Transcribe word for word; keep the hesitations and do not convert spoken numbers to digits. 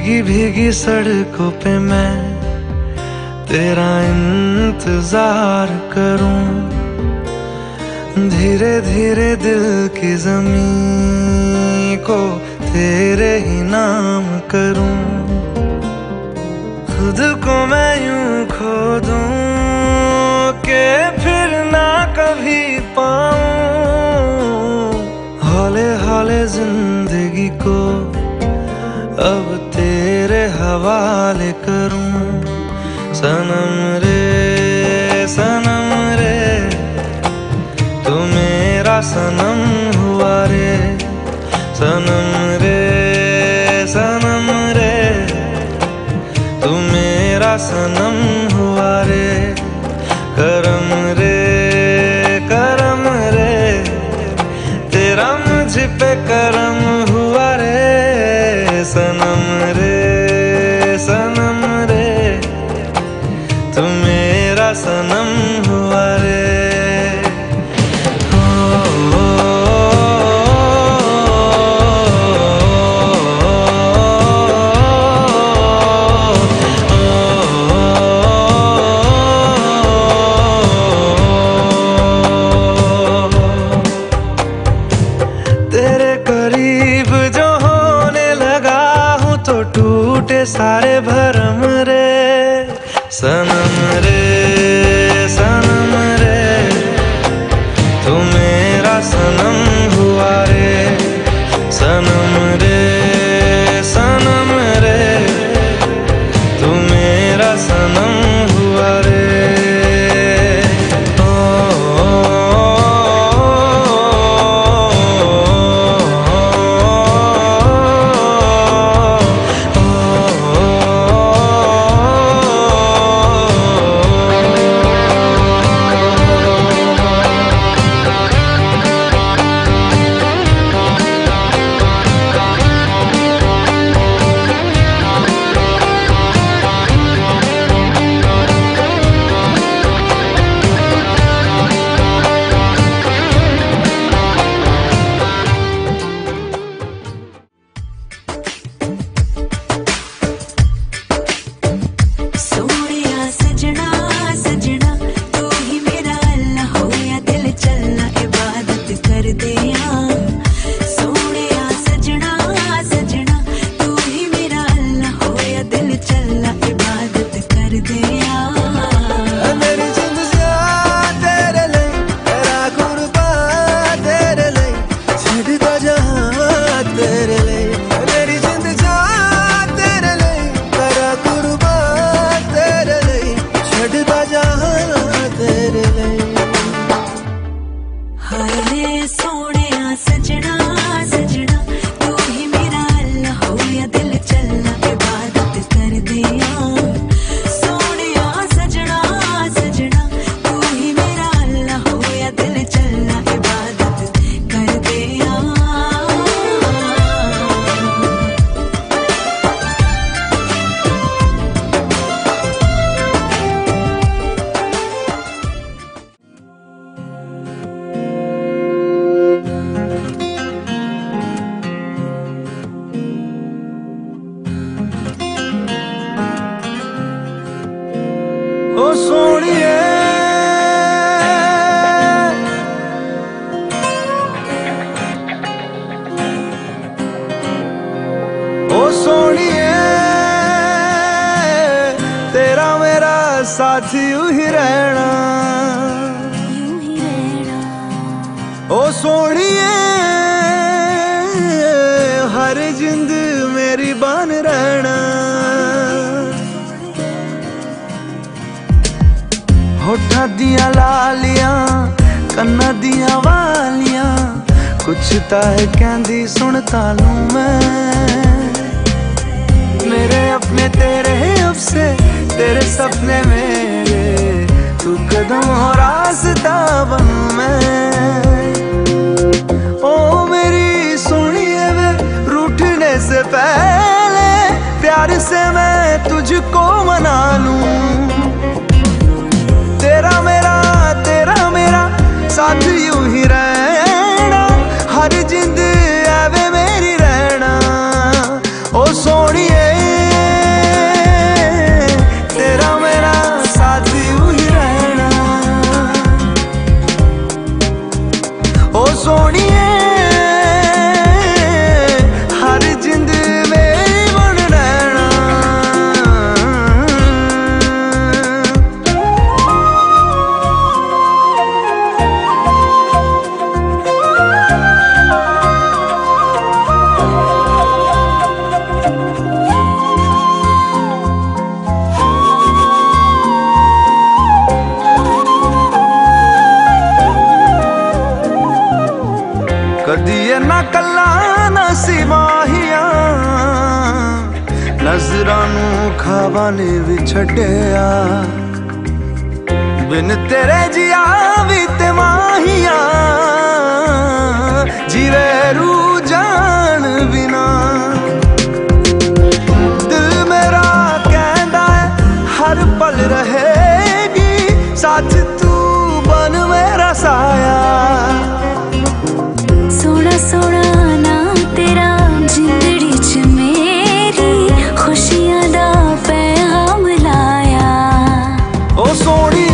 भीगी भीगी सड़कों पे मैं तेरा इंतजार करूं, धीरे धीरे दिल की ज़मीं को तेरे ही नाम करूं। खुद को मैं यूं खो दूं कि फिर ना कभी पाऊं, हौले हौले जिंदगी को अब तेरे हवाले करूं। सनम रे सनम रे तू मेरा सनम हुआ रे, सनम रे सनम रे तू मेरा सनम हुआ रे। करम रे करम रे तेरा मुझ पे करम हुआ रे, सनम रे सनम रे तू मेरा सनम हुआ रे। सारे भरम रे सनम रे सनम रे तू मेरा सनम हुआ रे, सनम रे सनम रे तू मेरा सनम हुआ रे। ओ सोनिए ओ सोनिए तेरा मेरा साथ यूं ही रहना, यूं ही रहना। ओ सोनिए हर जिंद मेरी बन रहना। होठा दिया लालियां कन्ना दिया वालियां कुछ ताए कहंदी सुनता लूं मैं। मेरे अपने तेरे अब से तेरे सपने मेरे तू कदम हो रास्ता बनूं मैं। ओ मेरी सुनिए वे रूठने से पहले प्यार से मैं तुझको मना लूं। तेरा मेरा तेरा मेरा साथ यूं ही रहना, हर जिंद आवे मेरी रहना। ओ सोनिए कदी ना कला ना सिवाहिया नजरां नू खावा ने भी छड्डिया बिन तेरे जिया भी ते माहिया जीवे रू जान बिना दिल मेरा कहंदा है हर पल रहेगी साथ तू बन मेरा साया सोना सोना ना तेरा जिंदड़ी च मेरी खुशियां दा पैगाम लाया ओ सोनी